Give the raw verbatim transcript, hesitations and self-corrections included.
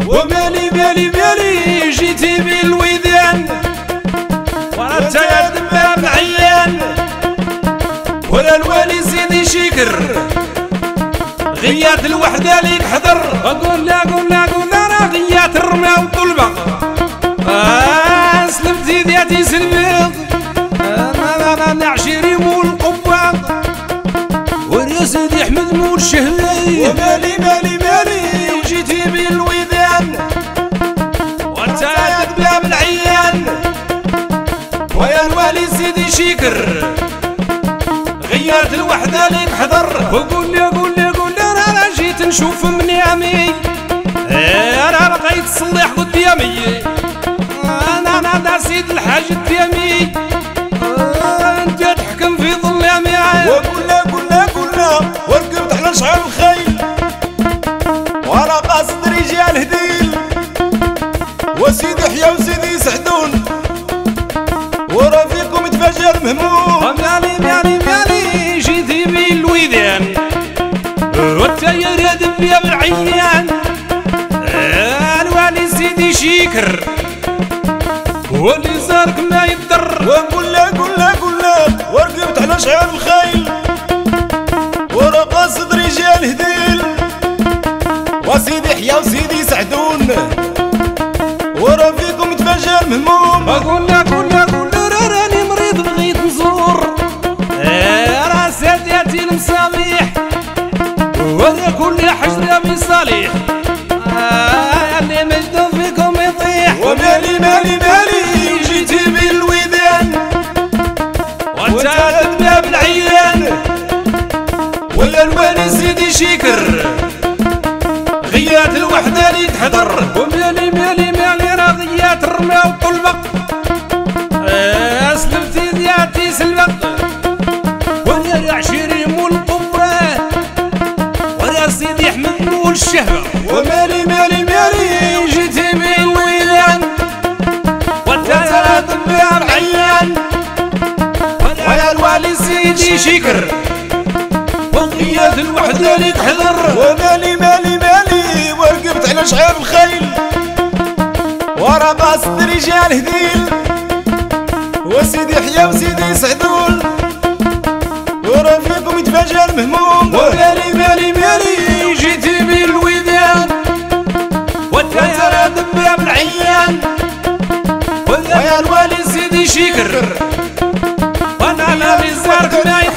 ومالي مالي مالي جيتي بالويدان ورا تايا دباب عيان ولا الوالي سيدي شكر غيات الوحدة ليك حضر اقول لا اقول لا اقول لا راه غيات الرمى والطلبة آه سلمتي ذاتي سلمت انا انا عشيري مول القبة ويا سيدي احمد مول الشهري ومالي مالي مالي وجيتي بالويدان وانت دباب العيان ويا الوالي سيدي شكر غيات الوحدة ليك حضر وقول لي قول لي قول لي انا جيت نشوف منيامي انا بغيت تصلح قدامي انا انا انا سيد الحاج الديامي انت تحكم في ظلامي وقول له قول له قول له وركبت على شعر الخيل ورا قاصد رجال هديل وسيدي حيا وسيدي سعدون ورفيقكم يتفجر مهموم مالي مالي مالي جيتي بالويدان والتاير يا دبيا بالعيان الوالي سيدي شكر واللي زارك ما يضر وقول له قول له قول له وركبت على شعر الخيل ورا قاصد رجال هديل وسيدي حيا وسيدي سعدون ورفيقكم يتفجر مهموم اقول له اقول له اقول له راني مريض بغيت نزور راه سادياتي المصابيح ولا كل حجر بصالح اللي مجد فيكم يطيح ومالي مالي مالي جيتي بالويدان وانت دباب العيان ولا الوالي سيدي شكر غيات الوحدة لي تحضر ومالي مالي مالي راه غيات الرمى والطلبة اسلمتي ذاتي سلبة وانا عشيري مول القبة وانا سيدي احمد مول الشهبة ومالي مالي مالي جيتي بالويدان وانت يا دباب العيان وانا الوالي سيدي شكر وغيات الوحدة لي تحضر ومالي مالي مالي وركبت على شعير الخيل ورا قاصد رجال هديل وسيدي حيا وسيدي سعدون ورفيقكم يتفجر مهموم ومالي مالي مالي جيتي بالويدان وانت يا دباب العيان ويا الوالي سيدي شكر وانا لا بزارك ما